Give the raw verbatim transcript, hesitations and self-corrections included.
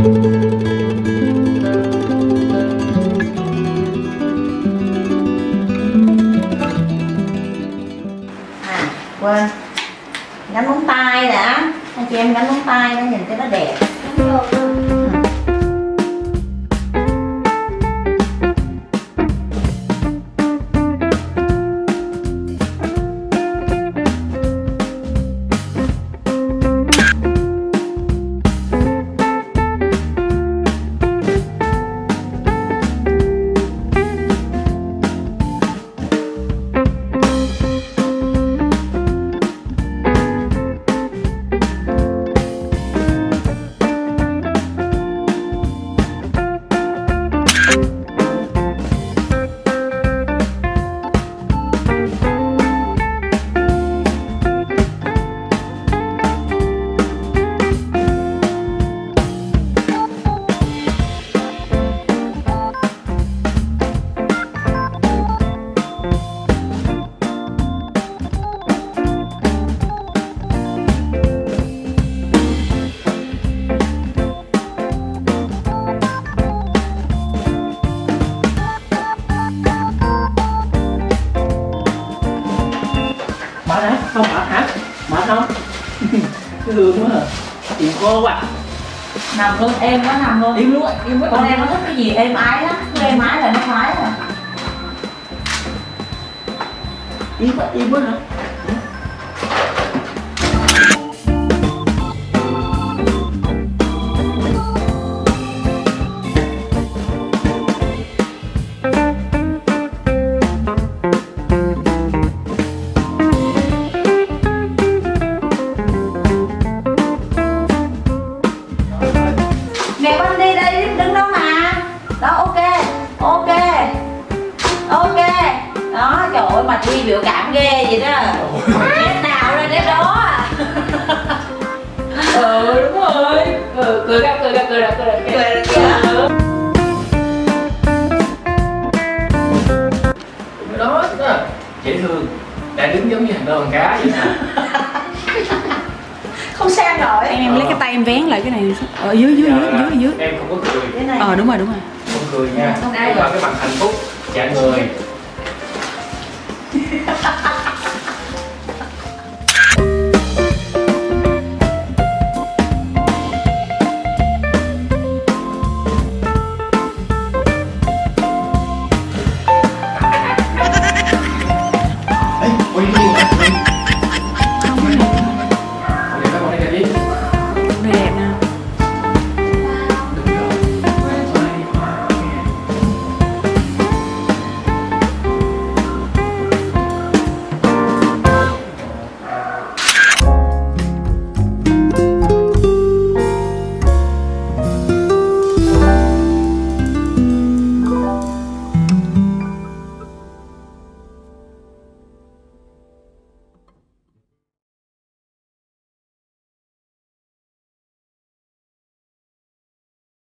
À quên gắn móng tay đã, anh chị em gắn móng tay nó nhìn cho nó đẹp. Mệt hả? Không mệt hả? Mệt không? Thương quá à. Chịu cô quá. Nằm luôn, êm quá, nằm luôn. Im luôn, im quá. Con em nó thích cái gì êm ái lắm, cứ êm ái là nó khoái rồi. Im quá, im quá hả? Nè con đi đây, đứng đó mà. Đó, ok, ok, ok. Đó, trời ơi, mặt Huy biểu cảm ghê vậy đó. Nét nào ra nét đó à. Ừ, đúng rồi. Ừ, cười ra, cười ra, cười ra, cười ra. Cười ra, cười ra. Đó, đó. Dễ thương. Đã đứng giống như thằng đô con cá vậy nè. Không sang nổi. Em em lấy cái tay em vén lại cái này ở dưới dưới dưới dưới dưới. Em không có cười. Ờ đúng rồi đúng rồi. Không cười nha. Đây là cái mặt hạnh phúc dạng người.